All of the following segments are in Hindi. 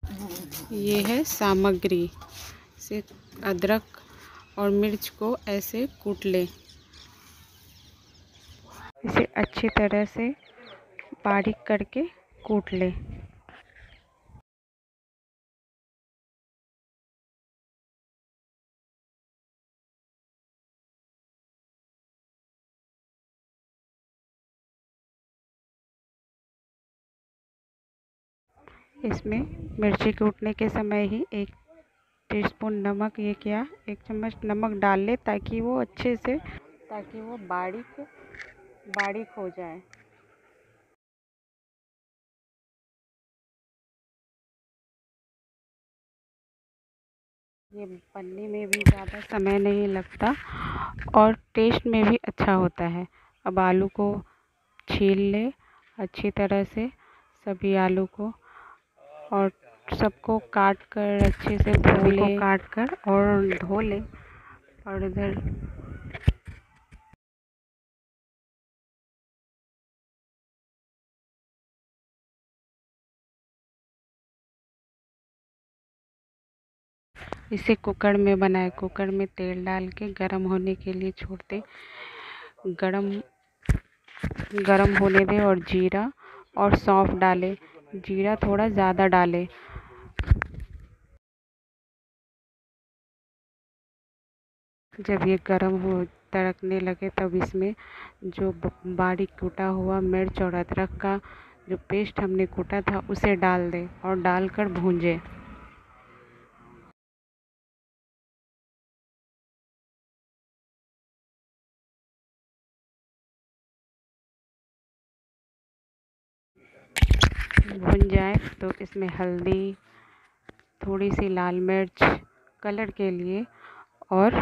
ये है सामग्री। से अदरक और मिर्च को ऐसे कूट लें। इसे अच्छी तरह से बारीक करके कूट लें। इसमें मिर्ची कूटने के समय ही 1 टीस्पून नमक, ये क्या 1 चम्मच नमक डाल ले ताकि वो अच्छे से बारीक बारीक हो जाए। ये बनने में भी ज़्यादा समय नहीं लगता और टेस्ट में भी अच्छा होता है। अब आलू को छील ले अच्छी तरह से, सभी आलू को, और सबको काट कर अच्छे से धो ले। और इधर इसे कुकर में बनाए। कुकर में तेल डाल के गरम होने के लिए छोड़ दे। गरम होने दे और जीरा और सौंफ डाले। जीरा थोड़ा ज़्यादा डाले। जब ये तड़कने लगे तब इसमें जो बारीक कूटा हुआ मिर्च और अदरक का जो पेस्ट हमने कूटा था उसे डाल दे और डालकर भूंजे। भुन जाए तो इसमें हल्दी, थोड़ी सी लाल मिर्च कलर के लिए, और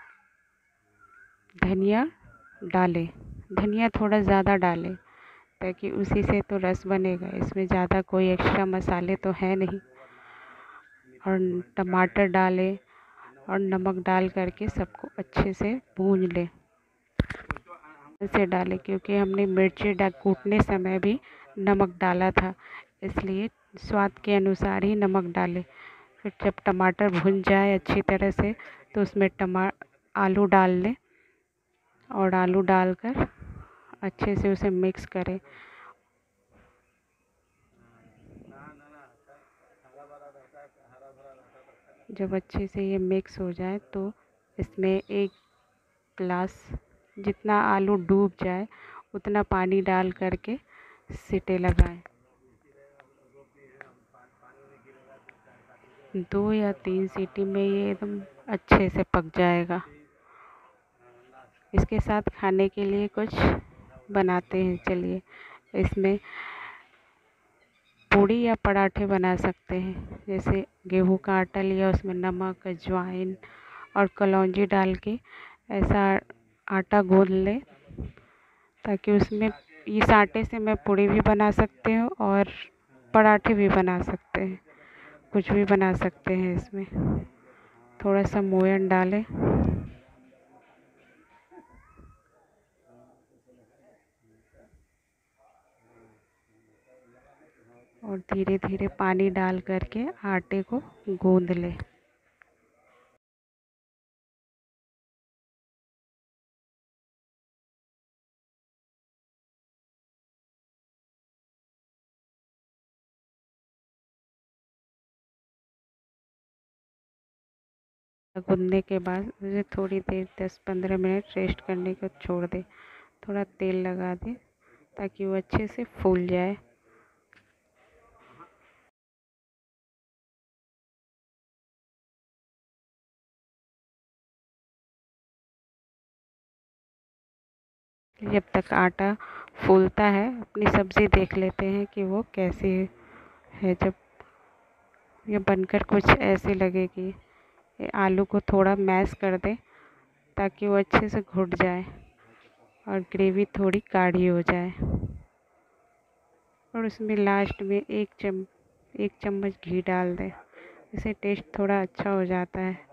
धनिया डालें। धनिया थोड़ा ज़्यादा डालें ताकि उसी से तो रस बनेगा, इसमें ज़्यादा कोई एक्स्ट्रा मसाले तो है नहीं। और टमाटर डालें और नमक डाल करके सबको अच्छे से भून लें। इसे डालें क्योंकि हमने मिर्ची कूटने समय भी नमक डाला था, इसलिए स्वाद के अनुसार ही नमक डालें। फिर जब टमाटर भुन जाए अच्छी तरह से तो उसमें आलू डाल लें और आलू डालकर अच्छे से उसे मिक्स करें। जब अच्छे से ये मिक्स हो जाए तो इसमें 1 गिलास जितना आलू डूब जाए उतना पानी डाल करके सीटी लगाएं। 2 या 3 सीटी में ये एकदम अच्छे से पक जाएगा। इसके साथ खाने के लिए कुछ बनाते हैं। चलिए, इसमें पूड़ी या पराठे बना सकते हैं। जैसे गेहूं का आटा लिया, उसमें नमक, अजवाइन और कलौंजी डाल के ऐसा आटा गूँध लें ताकि उसमें इस आटे से मैं पूड़ी भी बना सकती हूँ और पराठे भी बना सकते हैं। कुछ भी बना सकते हैं। इसमें थोड़ा सा मोयन डालें और धीरे धीरे पानी डाल करके आटे को गूँध लें। गूँधने के बाद उसे थोड़ी देर 10-15 मिनट रेस्ट करने को छोड़ दें। थोड़ा तेल लगा दें ताकि वो अच्छे से फूल जाए। जब तक आटा फूलता है अपनी सब्ज़ी देख लेते हैं कि वो कैसी है। जब ये बनकर कुछ ऐसी लगेगी, ये आलू को थोड़ा मैश कर दें ताकि वो अच्छे से घुट जाए और ग्रेवी थोड़ी गाढ़ी हो जाए। और उसमें लास्ट में 1 चम्मच घी डाल दें। इससे टेस्ट थोड़ा अच्छा हो जाता है।